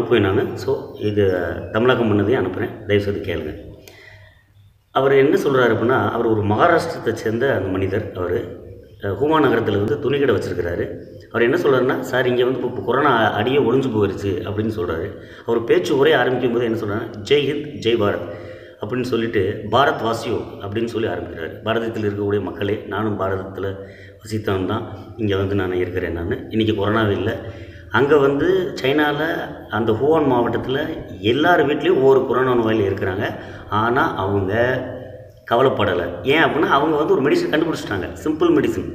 அனுப்புவேன் நான். ஸோ இது தமிழகம் பண்ணதையும் அனுப்புகிறேன், தயவுசெய்து கேளுங்க. அவர் என்ன சொல்கிறாரு அப்படின்னா, அவர் ஒரு மகாராஷ்டிரத்தை சேர்ந்த அந்த மனிதர். அவர் ஹூமா நகரத்தில் வந்து துணிக்கடை வச்சுருக்கிறாரு. அவர் என்ன சொல்கிறாருன்னா, சார் இங்கே வந்து இப்போ கொரோனா அடியே ஒழிஞ்சு போயிடுச்சு அப்படின்னு சொல்கிறாரு. அவர் பேச்சு உரையை ஆரம்பிக்கும் போது என்ன சொல்கிறாங்க, ஜெய் ஹிந்த் ஜெய் பாரத் அப்படின்னு சொல்லிட்டு பாரத் வாசியோ அப்படின்னு சொல்லி ஆரம்பிக்கிறார். பாரதத்தில் இருக்கக்கூடிய மக்களே, நானும் பாரதத்தில் வசித்தவன் தான், இங்கே வந்து நான் இருக்கிறேன். நான் இன்றைக்கி கொரோனாவே இல்லை. அங்கே வந்து சைனாவில் அந்த ஹூவான் மாவட்டத்தில் எல்லார் வீட்லேயும் ஒவ்வொரு கொரோனா நோயாளி இருக்கிறாங்க. ஆனால் அவங்க கவலைப்படலை. ஏன் அப்படின்னா அவங்க வந்து ஒரு மெடிசன் கண்டுபிடிச்சிட்டாங்க, சிம்பிள் மெடிசன்.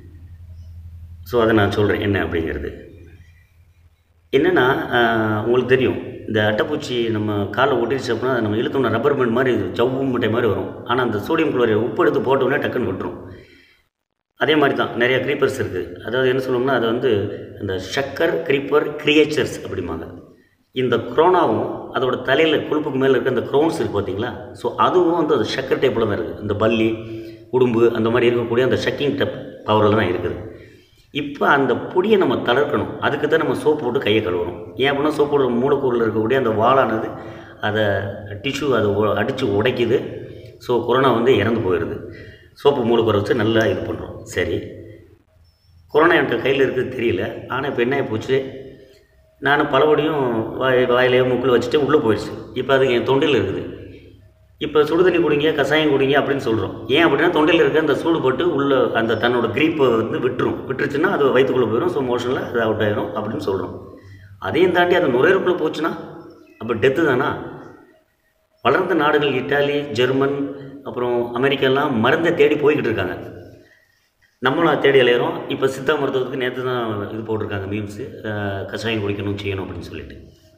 ஸோ அதை நான் சொல்கிறேன் என்ன அப்படிங்கிறது. என்னென்னா உங்களுக்கு தெரியும், இந்த அட்டைப்பூச்சி நம்ம காலில் ஒட்டிடுச்சு அப்படின்னா நம்ம இழுத்தோம்னா ரப்பர் பேண்ட் மாதிரி ஜவ்வு முட்டை மாதிரி வரும். ஆனால் அந்த சோடியம் குளோரைடு உப்பு எடுத்து போட்டோன்னே டக்குன்னு விட்டுரும். அதே மாதிரி தான் நிறையா க்ரீப்பர்ஸ் இருக்குது. அதாவது என்ன சொல்லணும்னா, அதை வந்து இந்த ஷக்கர் க்ரீப்பர் கிரியேச்சர்ஸ் அப்படிம்பாங்க. இந்த கொரோனாவும் அதோட தலையில் கொழுப்புக்கு மேலே இருக்க அந்த க்ரோன்ஸ் இருக்குது பார்த்தீங்களா, ஸோ அதுவும் வந்து அது ஷக்கர் டைப்பில் தான் இருக்குது. இந்த பல்லி உடும்பு அந்த மாதிரி இருக்கக்கூடிய அந்த ஷக்கிங் டைப் பவரில் தான் இருக்குது. இப்போ அந்த பொடியை நம்ம தளர்க்கணும். அதுக்கு தான் நம்ம சோப்பு போட்டு கையை கழுவணும். ஏன் அப்படின்னா சோப்போட மூலக்கூறில் இருக்கக்கூடிய அந்த வாளானது அதை டிஷ்யூ அதை அடித்து உடைக்குது. ஸோ கொரோனா வந்து இறந்து போயிடுது. சோப்பு மூலக்கூறை வச்சு நல்லா இது பண்ணுறோம். சரி, கொரோனா எனக்கு கையில் இருக்குது தெரியல. ஆனால் இப்போ என்ன போச்சு, நான் பலபடியும் வாயிலையோ மூக்கில் வச்சுட்டு உள்ளே போயிடுச்சு. இப்போ அது என் தொண்டையில் இருக்குது. இப்போ சுடு தண்ணி குடிங்க, கஷாயம் குடிங்க அப்படின்னு சொல்கிறோம். ஏன் அப்படின்னா தொண்டையில் இருக்க அந்த சூடு போட்டு உள்ள அந்த தன்னோட க்ரீப்பை வந்து விட்டுருச்சுன்னா அது வயிற்றுக்குள்ளே போயிடும். ஸோ மோஷனில் அது அவுட் ஆகிடும் அப்படின்னு சொல்கிறோம். அதையும் தாண்டி அது நுரையீரலுக்குள்ளே போச்சுன்னா அப்போ டெத்து தானா? வளர்ந்த நாடுகள் இட்டாலி, ஜெர்மன், அப்புறம் அமெரிக்காலாம் மருந்தை தேடி போய்கிட்டு இருக்காங்க. நம்மளும் தேடி அலையிறோம். இப்போ சித்தா மருத்துவத்துக்கு நேற்று தான் இது போட்டிருக்காங்க மீம்ஸு, கஷாயம் குடிக்கணும் செய்யணும் அப்படின்னு சொல்லிட்டு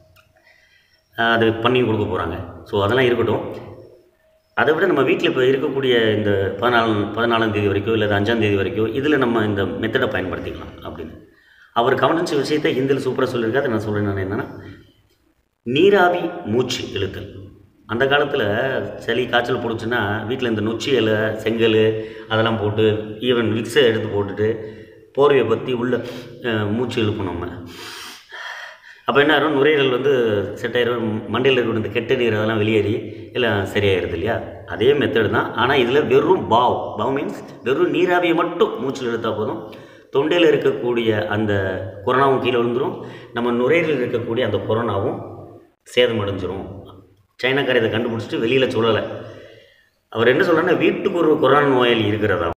அது பண்ணி கொடுக்க போகிறாங்க. ஸோ அதெல்லாம் இருக்கட்டும். அதை விட நம்ம வீட்டில் இப்போ இருக்கக்கூடிய இந்த 14ஆம் தேதி வரைக்கும் இல்லை 5ஆம் தேதி வரைக்கும் இதில் நம்ம இந்த மெத்தடை பயன்படுத்திக்கலாம் அப்படின்னு அவர் கவனிச்ச விஷயத்தை ஹிந்தியில் சூப்பராக சொல்லியிருக்காரு. நான் சொல்கிறேன், நான் என்னென்னா, நீராவி மூச்சு இழுத்தல். அந்த காலத்தில் சளி காய்ச்சல் பிடிச்சுன்னா வீட்டில் இந்த நொச்சி இலை, செங்கல் அதெல்லாம் போட்டு ஈவன் விக்ஸை எடுத்து போட்டுட்டு போர்வையை பற்றி உள்ள மூச்சு இழுப்போம் நம்ம. அப்போ என்ன ஆகும், நுரையீரல் வந்து செட் ஆயிரும், மண்டையில் இருக்கிற இந்த கெட்ட நீர் அதெல்லாம் வெளியேறி எல்லாம் சரியாயிருது இல்லையா? அதே மெத்தடு தான். ஆனால் இதில் வெறும் பாவ் மீன்ஸ் வெறும் நீராவியை மட்டும் மூச்சில் எடுத்தால் போதும். தொண்டையில் இருக்கக்கூடிய அந்த கொரோனாவும் கீழே விழுந்துடும். நம்ம நுரையீரலில் இருக்கக்கூடிய அந்த கொரோனாவும் சேதமடைஞ்சிரும். சைனாக்கார இதை கண்டுபிடிச்சிட்டு வெளியில் சொல்லலை. அவர் என்ன சொல்கிறாருன்னா, வீட்டுக்கு ஒரு கொரோனா நோயாளி இருக்கிறதா